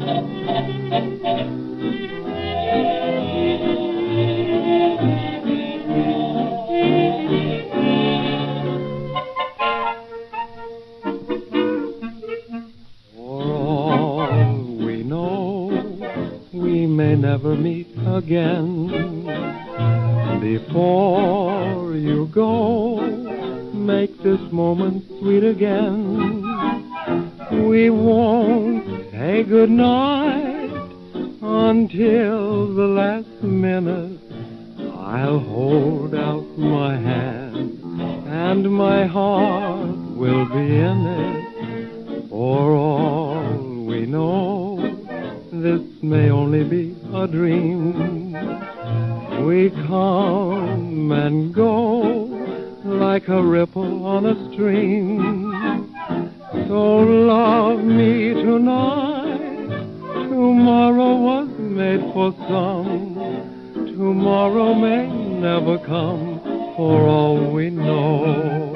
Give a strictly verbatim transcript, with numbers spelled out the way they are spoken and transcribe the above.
Never meet again. Before you go, make this moment sweet again. We won't say goodnight until the last minute. I'll hold out my hand and my heart will be in it. For all we know, this may only be a dream. We come and go like a ripple on a stream. So love me tonight. Tomorrow was made for some. Tomorrow may never come, for all we know.